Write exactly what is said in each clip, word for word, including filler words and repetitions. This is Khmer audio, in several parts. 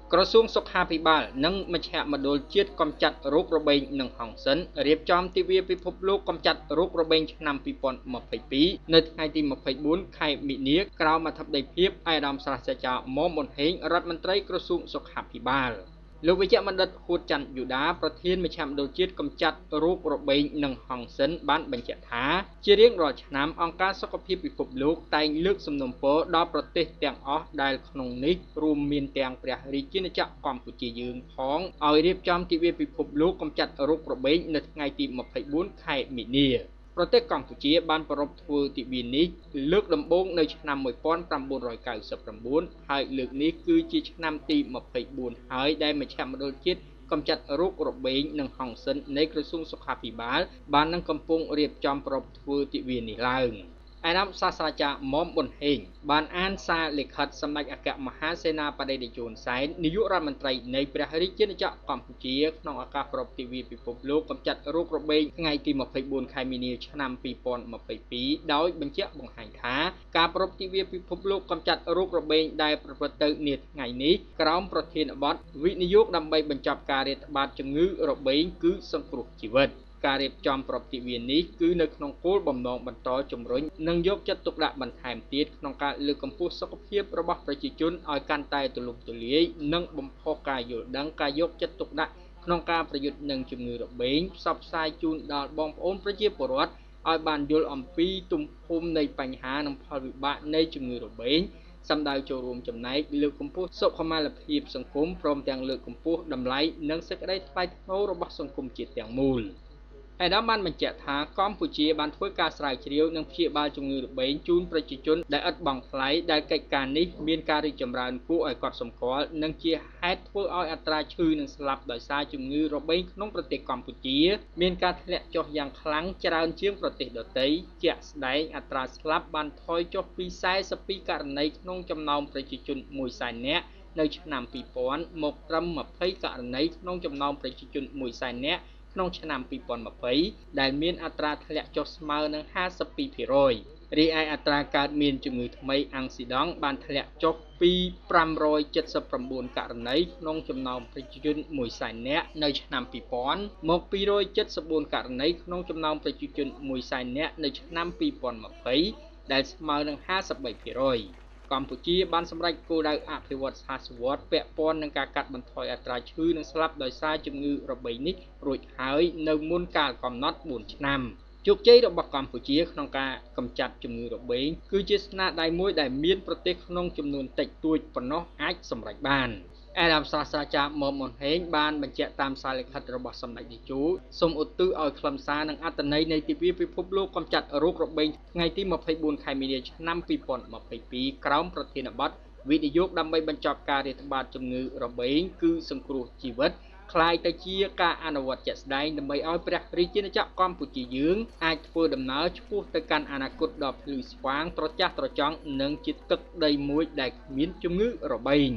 ក្រសួងសុខាភិបាលនិងមជ្ឈមណ្ឌលជាតិកម្ចាត់រោគរបេងនិងហង្សិនរៀបចំទិវាពិភពលោកកម្ចាត់រោគរបេងឆ្នាំពីរពាន់ម្ភៃពីរនៅថ្ងៃទីម្ភៃបួនខែមីនាក្រោមអធិបតីភាពអាយដាមសាស្ត្រាចារ្យមុំប៊ុនហេងរដ្ឋមន្ត្រីក្រសួងសុខាភិបាលលោកវិជ្ជបណ្ឌិតហួតច័ន្ទយុដាប្រធានមជ្ឈមណ្ឌលជាតិកម្ចាត់រោគរបេងនិងហង្សិនបានបញ្ជាក់ថាជារៀងរាល់ឆ្នាំអង្គការសុខភាពពិភពលោកតែងលើកសំណូមពរដល់ប្រទេសទាំងអស់ដែលក្នុងនេះរួមមានទាំងព្រះរាជាណាចក្រកម្ពុជាយើងផងឲ្យរៀបចំទិវាពិភពលោកកម្ចាត់រោគរបេងនៅថ្ងៃទីម្ភៃបួនខែមីនាប្រទេសកម្ពុជាបានប្រារព្ធធ្វើទិវានេះលើកដំបូងនៅឆ្នាំmột nghìn chín trăm chín mươi chínហើយលើកនេះគឺជាឆ្នាំទីម្ភៃបួនហើយដែលមជ្ឈមណ្ឌលជាតិកម្ចាត់រោគរបេងនិងហង្សិននៃក្រសួងសុខាភិបាលបាននឹងកំពុងរៀបចំប្រារព្ធធ្វើទិវានេះឡើងអាយដាមសាស្ត្រាចារ្យមុំប៊ុនហេងបានអានសារលិខិតសម្ដេចអគ្គមហាសេនាបតីតេជោនសែននាយករដ្ឋមន្ត្រីនៃព្រះរាជាណាចក្រកម្ពុជាក្នុងឱកាសប្រារព្ធទិវាពិភពលោកកម្ចាត់រោគរបេងថ្ងៃទីម្ភៃបួនខែមីនាឆ្នាំពីរពាន់ម្ភៃពីរដោយបញ្ជាក់បង្ហាញថាការប្រារព្ធទិវាពិភពលោកកម្ចាត់រោគរបេងដែលប្រព្រឹត្តទៅនាថ្ងៃនេះក្រោមប្រធានបទវិនិយោគដើម្បីបញ្ចប់ការរាតត្បាតជំងឺរបេងគឺសង្គ្រោះជីវិតការរៀបចំប្រតិវិនេះគឺនៅក្នុងគោលបំណងបន្តជំរុញនិងយកចិត្តទុកដាក់បន្ថែមទៀតក្នុងការលើកកម្ពស់សុខភាពរបស់ប្រជាជនឲ្យកាន់តែទូលំទូលាយនិងបំផុសការយល់ដឹងការយកចិត្តទុកដាក់ក្នុងការប្រយុទ្ធនឹងជំងឺរបេងផ្សព្វផ្សាយជូនដល់បងប្អូនប្រជាពលរដ្ឋឲ្យបានយល់អំពីទំហំនៃបញ្ហានិងផលវិបាកនៃជំងឺរបេងសម្ដៅចូលរួមចំណែកលើកកម្ពស់សុខុមាលភាពសង្គមព្រមទាំងលើកកម្ពស់តម្លៃនិងសេចក្តីថ្លៃថ្នូររបស់សង្គមជាតិទាំងមូលអាយដាមបានបញ្ជាក់ថាកម្ពុជាបានធ្វើការស្រាវជ្រាវនិងព្យាបាលជំងឺរបេងជូនប្រជាជនដែលឥតបង់ថ្លៃដែលកិច្ចការនេះមានការរីកចម្រើនគួរឲ្យកត់សម្គាល់និងជាហេតុធ្វើឲ្យអត្រាឈឺនិងស្លាប់ដោយសារជំងឺរបេងក្នុងប្រទេសកម្ពុជាមានការធ្លាក់ចុះយ៉ាងខ្លាំងច្រើនជាងប្រទេសដទៃជាក់ស្ដែងអត្រាស្លាប់បានថយចុះពីសែសិបពីរករណីក្នុងចំណោមប្រជាជនមួយសែននាក់នៅឆ្នាំពីរពាន់មកត្រឹមម្ភៃករណីក្នុងចំណោមប្រជាជនមួយសែននាក់ក្នុងឆ្នាំពីរពាន់ម្ភៃដែលមានអត្រាធ្លាក់ចុះស្មើនឹងห้าสิบពីរភាគរយរីឯអត្រាកើតមានជំងឺថ្មីអាំងស៊ីដង់បានធ្លាក់ចុះពីប្រាំរយចិតសិប៩ករណីក្នុងចំណោមប្រជាជនមួយសែននាក់នៅឆ្នាំពីរពាន់មកពីររយចិតសិបបួនករណីក្នុងចំណោមប្រជាជនមួយសែននាក់នៅឆ្នាំពីរពាន់ម្ភៃដែលស្មើនឹងห้าสิบបីភាគរយកម្ពុជាបានសម្រេចគោលដៅអភិវឌ្ឍសហស្វ័តពាក់ព័ន្ធនឹងការកាត់បន្ថយអត្រាឈឺនិងស្លាប់ដោយសារជំងឺរបេងនេះរួចហើយនៅមុនកាលកំណត់បួនឆ្នាំជោគជ័យរបស់កម្ពុជាក្នុងការកម្ចាត់ជំងឺរបេងគឺជាស្នាដៃមួយដែលមានប្រទេសក្នុងចំនួនតិចតួចប៉ុណ្ណោះអាចសម្រេចបានអាយដាមសាស្ត្រាចារ្យមុំប៊ុនហេងបានបញ្ជាក់តាមសារលិខិតរបស់សម្ដេចតេជោសូមឧទ្ទិសឲ្យខ្លឹមសារនិងអត្ថន័យនៃទិវាពិភពលោកកម្ចាត់រោគរបេងថ្ងៃទីម្ភៃបួនខែមីនាឆ្នាំពីរពាន់ម្ភៃពីរក្រោមប្រធានបទវិនិយោគដើម្បីបញ្ចប់ការរាតត្បាតជំងឺរបេងគឺសង្គ្រោះជីវិតคล้ายទៅជាការអនុវត្តជាក់ស្ដែងដើម្បីឲ្យព្រះរាជាណាចក្រកម្ពុជាយើងអាចធ្វើដំណើរឆ្ពោះទៅកាន់អនាគតដ៏ភ្លឺស្វាងត្រចះត្រចង់និងជាទឹកដីមួយដែលគ្មានជំងឺរបេង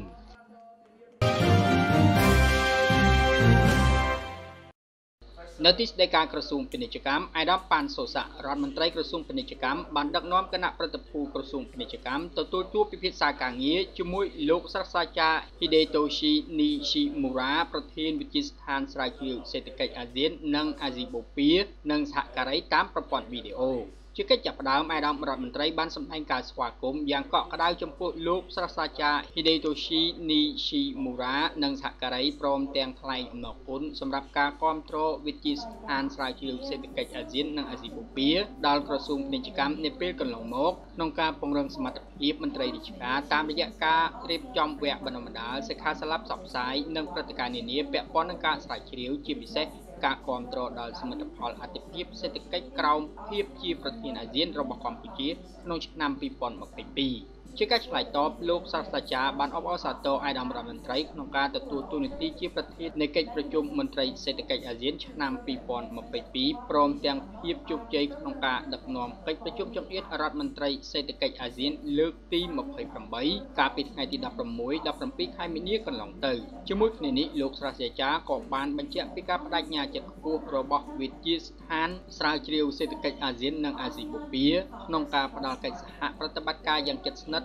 នៅទីស្តីការក្រសួងពាណិជ្ជកម្មអាយដាមប៉ាន់សូសារដ្ឋមន្ត្រីក្រសួងពាណិជ្ជកម្មបានដឹកនាំគណៈប្រតិភូក្រសួងពាណិជ្ជកម្មទទួលជួបពិភាក្សាការងារជាមួយលោកសាស្ត្រាចារ្យ Hidetoshi Nishimura ប្រធានវិទ្យាស្ថានស្រាវជ្រាវសេដ្ឋកិច្ចអាស៊ាននិងអាស៊ីបូព៌ានិងសហការីតាមប្រព័ន្ធវីដេអូជាកិច្ចចាប់ផ្ដើមអាយដាមរដ្ឋមន្ត្រីបានសម្ដែងការស្វាគមន៍យ៉ាងកក់ក្ដៅចំពោះលោកសាស្ត្រាចារ្យ Hidetoshi Nishimura និងសហការីព្រមទាំងថ្លែងអំណរគុណសម្រាប់ការគាំទ្រវិទ្យាស្ថានស្រាវជ្រាវសេដ្ឋកិច្ចអាស៊ាននិងអាស៊ីបូព៌ាដល់ក្រសួងពាណិជ្ជកម្មនាពេលកន្លងមកក្នុងការពង្រឹងសមត្ថភាពមន្ត្រីរាជការតាមរយៈការរៀបចំវគ្គបណ្ដុះបណ្ដាលសិក្ខាសាលាផ្សព្វផ្សាយនិងព្រឹត្តិការណ៍នានាពាក់ព័ន្ធនឹងការស្រាវជ្រាវជាពិសេសការគាំទ្រដល់សមិទ្ធផលអតិភិបសេដ្ឋកិច្ចក្រោមភាពជាប្រធានអាស៊ានរបស់កម្ពុជាក្នុងឆ្នាំពីរពាន់ម្ភៃពីរជាការឆ្លើយតបលោកសាស្ត្រាចារ្យបានអបអរសាទរអាយដាមរដ្ឋមន្ត្រីក្នុងការទទួលតួនាទីជាប្រធាននៃកិច្ចប្រជុំមន្ត្រីសេដ្ឋកិច្ចអាស៊ានឆ្នាំពីរពាន់ម្ភៃពីរព្រមទាំងភាពជោគជ័យក្នុងការដឹកនាំកិច្ចប្រជុំចង្អៀតរដ្ឋមន្ត្រីសេដ្ឋកិច្ចអាស៊ានលើកទីម្ភៃប្រាំបីកាលពីថ្ងៃទីដប់ប្រាំមួយ ដប់ប្រាំពីរខែមីនាកន្លងទៅជាមួយគ្នានេះលោកសាស្ត្រាចារ្យក៏បានបញ្ជាក់ពីការបដិញ្ញាចិត្តខ្ពស់របស់វិទ្យាស្ថានស្រាវជ្រាវសេដ្ឋកិច្ចអាស៊ាននិងអាស៊ីបូព៌ាក្នុងការផ្តល់កិច្ចសហប្រតិបត្តិការយ៉ាងជិតស្និទ្ធ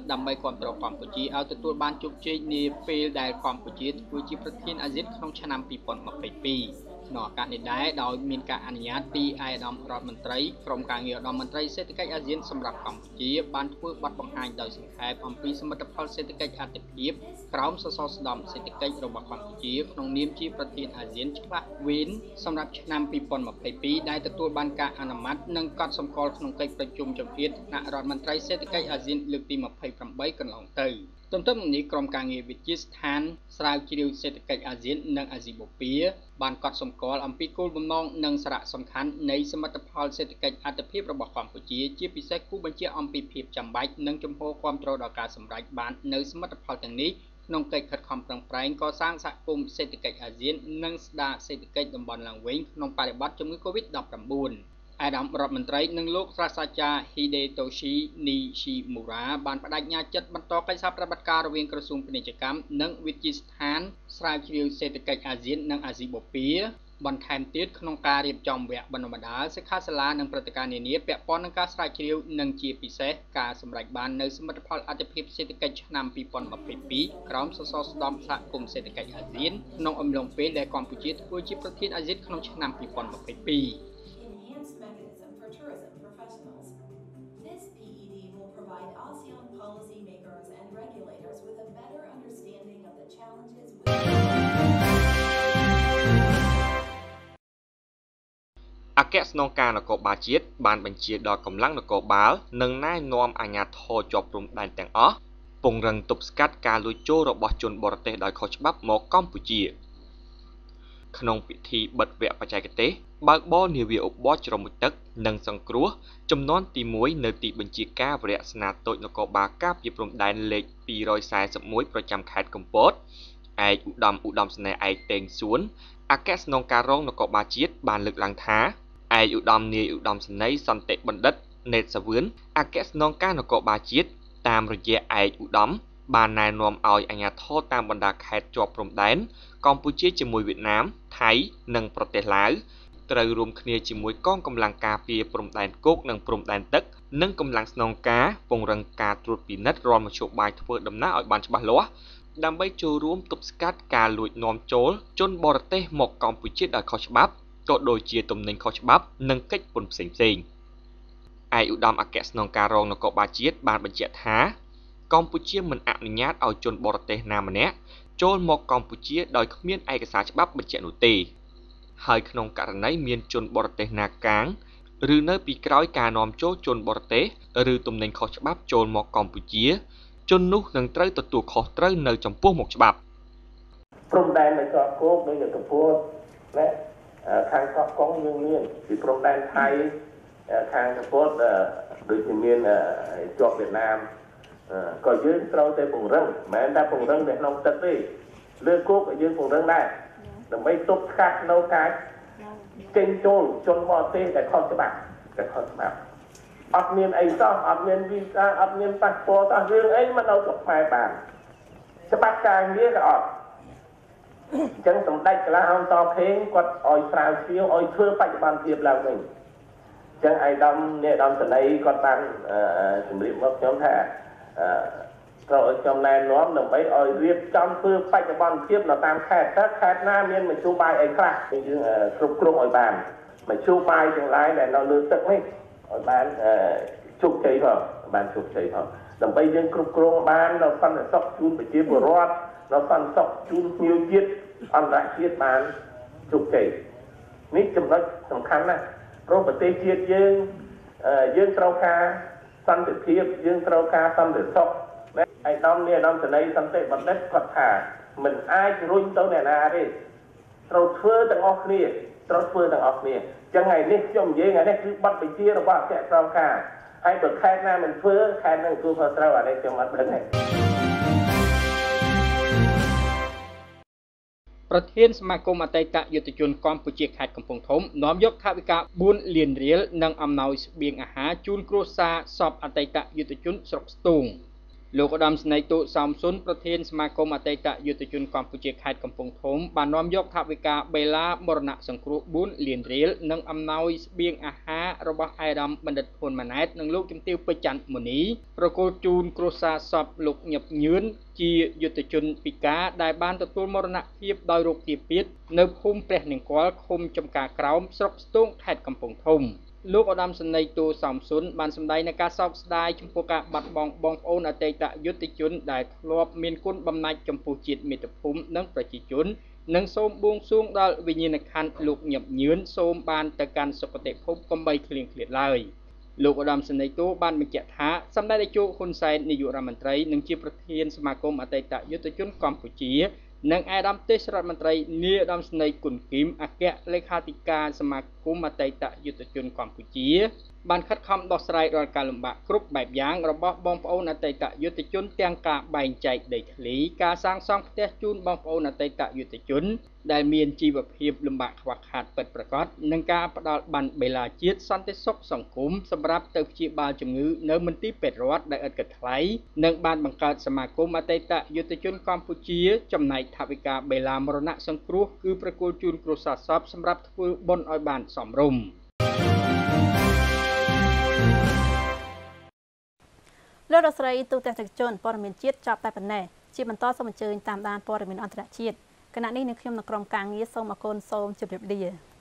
ដើម្បីគ្រប់គ្រងកម្ពុជាឲ្យទទួលបានជោគជ័យនាពេលដែលកម្ពុជាធ្វើជាប្រធានអាស៊ានក្នុងឆ្នាំ ពីរពាន់ម្ភៃពីរ ក្នុងឱកាសនេះដែរដោយមានការអនុញ្ញាតពីឯកឧត្តមរដ្ឋមន្ត្រីក្រុមការងារឧត្តមមន្ត្រីសេដ្ឋកិច្ចអាស៊ានសម្រាប់កម្ពុជាបានធ្វើបទបង្ហាញដោយសង្ខេបអំពីសមិទ្ធផលសេដ្ឋកិច្ចអតិភិបក្រោមសសរស្តម្ភសេដ្ឋកិច្ចរបស់កម្ពុជាក្នុងនាមជាប្រធានអាស៊ានច្បាស់វេនសម្រាប់ឆ្នាំ ពីរពាន់ម្ភៃពីរ ដែលទទួលបានការអនុម័តនិងកត់សម្គាល់ក្នុងកិច្ចប្រជុំចម្ភាតថ្នាក់រដ្ឋមន្ត្រីសេដ្ឋកិច្ចអាស៊ានលើកទីម្ភៃប្រាំបីកន្លងទៅទន្ទឹមនឹងនេះក្រុមការងារវិទ្យាស្ថានស្រាវជ្រាវសេដ្ឋកិច្ចអាស៊ាននិងអាស៊ីបូព៌ាបានកត់សម្គាល់អំពីគោលបំណងនិងសារៈសំខាន់នៃសមិទ្ធផលសេដ្ឋកិច្ចអតិភិបរបស់កម្ពុជាជាពិសេសគូបញ្ជាក់អំពីភាពចាំបាច់និងជំហរគាំទ្រដល់ការសម្រេចបាននៅសមិទ្ធផលទាំងនេះក្នុងកិច្ចខិតខំប្រឹងប្រែងកសាងសហគមន៍សេដ្ឋកិច្ចអាស៊ាននិងស្ដារសេដ្ឋកិច្ចតំបន់ឡើងវិញក្នុងបរិបទជំងឺ កូវីដ ដប់ប្រាំបួន អាដាមរដ្ឋមន្ត្រីនិងលោកសាស្ត្រាចារ្យ Hidetoshi Nishimura បានបដិញ្ញាចិត្តបន្តកិច្ចសហប្រតិបត្តិការរវាងក្រសួងពាណិជ្ជកម្មនិងវិទ្យាស្ថានស្រាវជ្រាវសេដ្ឋកិច្ចអាស៊ាននិងអាស៊ីបូព៌ាបន្ថែមទៀតក្នុងការរៀបចំវគ្គបណ្តុះបណ្តាលសិក្ខាសាលានិងព្រឹត្តិការណ៍នានាពាក់ព័ន្ធនឹងការស្រាវជ្រាវនិងជាពិសេសការសម្រេចបាននៅសមិទ្ធផលអតិភិបសេដ្ឋកិច្ចឆ្នាំ ពីរពាន់ម្ភៃពីរ ក្រោមសសរស្តម្ភសហគមន៍សេដ្ឋកិច្ចអាស៊ានក្នុងអំឡុងពេលដែលកម្ពុជាធ្វើជាប្រធានអាស៊ានក្នុងឆ្នាំ ពីរពាន់ម្ភៃពីរ This P E D will provide ASEAN policymakers and regulators with a better understanding of the challenges we អគ្គស្នងការនគរបាលជាតិបានបញ្ជាដល់កម្លាំងនគរបាលនិងណែនាំអាជ្ញាធរជាប់ព្រំដែនទាំងអស់ពង្រឹងទប់ស្កាត់ការលួចចូលរបស់ជនបរទេសដោយខុសច្បាប់មកកម្ពុជាក្នុងពិធីបិទវគ្គបច្ចេកទេសបើកបរនាវាឧបត្ថម្ភជ្រមុជទឹកនិងសង្គ្រោះចំនួនទីមួយនៅទីបញ្ជាការវរៈស្នាតូចនគរបាលការពារព្រំដែនលេខពីរសែនសិបមួយប្រចាំខេត្តកំពតឯកឧត្តមឧត្តមសេនីយ៍ឯកតេងសួនអគ្គស្នងការរងនគរបាលជាតិបានលើកឡើងថាឯកឧត្តមនាយឧត្តមសេនីយ៍សន្តិបណ្ឌិតណេតសាវឿនអគ្គស្នងការនគរបាលជាតិតាមរយៈឯកឧត្តមបានណែនាំឲ្យអាជ្ញាធរតាមបណ្ដាខេត្តជាប់ព្រំដែនកម្ពុជាជាមួយវៀតណាមថៃនិងប្រទេសឡាវត្រូវរួមគ្នាជាមួយកងកម្លាំងការពារព្រំដែនគោកនិងព្រំដែនទឹកនិងកម្លាំងស្នងការពង្រឹងការត្រួតពិនិត្យរាល់មធ្យោបាយធ្វើដំណើរឲ្យបានច្បាស់លាស់ដើម្បីចូលរួមទប់ស្កាត់ការលួចនាំចូលជនបរទេសមកកម្ពុជាដោយខុសច្បាប់ក៏ដូចជាទំនិញខុសច្បាប់និងកិច្ចពន្ធផ្សេងៗឯកឧត្តមអគ្គស្នងការរងនគរបាលជាតិបានបញ្ជាក់ថាកម្ពុជាមិនអនុញ្ញាតឲ្យជនបរទេសណាម្នាក់ចូលមកកម្ពុជាដោយគ្មានឯកសារច្បាប់បញ្ជាក់នោះទេហើយក្នុងករណីមានជនបរទេសណាកាងឬនៅពីក្រោយការនាំចូលជនបរទេសឬទំនិញខុសច្បាប់ចូលមកកម្ពុជាជននោះនឹងត្រូវទទួលខុសត្រូវនៅចំពោះមុខច្បាប់ព្រំដែននៅជាប់គោកដូចជាកំពតណាខាងកោះកុងយើងមានពីព្រំដែនថៃខាងកំពតដូចជាមានជាប់វៀតណាមក៏យើងត្រូវតែពង្រឹងមិនមែនតែពង្រឹងនៅក្នុងទឹកទេលើគោកក៏យើងពង្រឹងដែរដើម្បីទប់ស្កាត់នៅការចេញចូលជនបរទេសដែលខុសច្បាប់ដែលខុសច្បាប់អត់មានអីសោះអត់មានវីសាអត់មានប៉ាសពតអស់រឿងអីមិននៅស្រុកខ្មែរបានច្បាប់ការងារក៏អត់អញ្ចឹងសម្ដេចកលាហោមតខេងគាត់ឲ្យស្រាវជ្រាវឲ្យធ្វើបច្ចុប្បន្នភាពឡើងវិញអញ្ចឹងឯកឧត្តមនាយឧត្តមសេនីយ៍គាត់បានជម្រាបមកខ្ញុំថាត្រូវឲ្យខ្ញុំណែនាំដើម្បីឲ្យរៀបចំធ្វើបច្ចុប្បន្នភាពនៅតាមខេត្តតើខេត្តណាមានមជ្ឈបាយអីខ្លះយើងគ្រប់គ្រងឲ្យបានមជ្ឈបាយទាំងឡាយដែលនៅលើទឹកនេះឲ្យបានជោគជ័យផងបានជោគជ័យផងដើម្បីយើងគ្រប់គ្រងបាននៅសន្តិសុខជូនប្រជាពលរដ្ឋនៅសន្តិសុខជូនភ្ញៀវជាតិអន្តរជាតិបានជោគជ័យនេះចំណុចសំខាន់ណាស់ព្រោះប្រទេសជាតិយើងយើងត្រូវការសន្តិភាពយើងត្រូវការសន្តិសុខឯកឧត្តមនាយឧត្តមសេនីយ៍សន្តិបណ្ឌិតគាត់ថាមិនអាចរុញទៅអ្នកណាទេត្រូវធ្វើទាំងអស់គ្នាត្រូវធ្វើទាំងអស់គ្នាអញ្ចឹងថ្ងៃនេះខ្ញុំនិយាយថ្ងៃនេះគឺបទបញ្ជារបស់អគ្គស្នងការហើយបើខេត្តណាមិនធ្វើខេត្តនឹងទទួលខុសត្រូវអានេះខ្ញុំអត់ដឹងទេប្រធានសមាគមអតីតយុទ្ធជនកម្ពុជាខេត្តកំពង់ធំនាំយកថវិកាបួនលានរៀលនិងអំណោយស្បៀងអាហារជូនគ្រួសារសពអតីតយុទ្ធជនស្រុកស្ទូងលោកឧត្តមសេនីយ៍ទូសំសុនប្រធានសមាគមអតីតយុទ្ធជនកម្ពុជាខេត្តកំពង់ធំបាននាំយកថវិកាបេឡាមរណៈសង្គ្រោះបួនលានរៀលនិងអំណោយស្បៀងអាហាររបស់អាយដាមបណ្ឌិតហ៊ុនម៉ាណែតនិងលោកជំទាវពេជ្រច័ន្ទមុនីប្រគល់ជូនគ្រួសារសពលោកញឹកញឿនជាយុទ្ធជនពិការដែលបានទទួលមរណភាពដោយរោគទាបៀតនៅភូមិព្រះនង្គ័លឃុំចំការក្រោមស្រុកស្ទងខេត្តកំពង់ធំលោកឧត្តមសេនីយ៍ទូសំសុនបានសម្ដែងនូវការសោកស្ដាយចំពោះការបាត់បង់បងប្អូនអតីតយុទ្ធជនដែលធ្លាប់មានគុណបំណាច់ចំពោះជាតិមាតុភូមិនិងប្រជាជននិងសូមបួងសួងដល់វិញ្ញាណក្ខន្ធលោកញឹកញឿនសូមបានទៅកាន់សុគតិភពកុំបីឃ្លៀងឃ្លាតឡើយលោកឧត្តមសេនីយ៍ទូបានបញ្ជាក់ថាសម្ដេចតេជោហ៊ុនសែននាយករដ្ឋមន្ត្រីនិងជាប្រធានសមាគមអតីតយុទ្ធជនកម្ពុជានិងអាយដាមទេសរដ្ឋមន្ត្រីនាយឧត្តមសេនីយ៍គុណគីមអគ្គលេខាធិការសមាគមអតីតយុទ្ធជនកម្ពុជាបានខិតខំដោះស្រាយរាល់ការលំបាកគ្រប់បែបយ៉ាងរបស់បងប្អូនអតីតយុទ្ធជនទាំងការបែងចែកដីធ្លីការសាងសង់ផ្ទះជូនបងប្អូនអតីតយុទ្ធជនដែលមានជីវភាពលំបាកខ្វះខាតពិតប្រាកដនិងការផ្ដល់បានបេឡាជាតិសន្តិសុខសង្គមសម្រាប់ទៅព្យាបាលជំងឺនៅមន្ទីរពេទ្យរដ្ឋដែលឥតគិតថ្លៃនិងបានបង្កើតសមាគមអតីតយុទ្ធជនកម្ពុជាចំណែកថវិកាបេឡាមរណៈសង្គ្រោះគឺប្រគល់ជូនគ្រួសារសពសម្រាប់ធ្វើបុណ្យឲ្យបានសមរម្យលោករដ្ឋស្រីទូតេតិជនព័ត៌មានជាតិចប់តែប៉ុណ្ណេះជាបន្តសូមអញ្ជើញតាមដានព័ត៌មានអន្តរជាតិគណៈនេះនឹងខ្ញុំនៅក្រុមការងារសូមអគុណសូមជម្រាបលា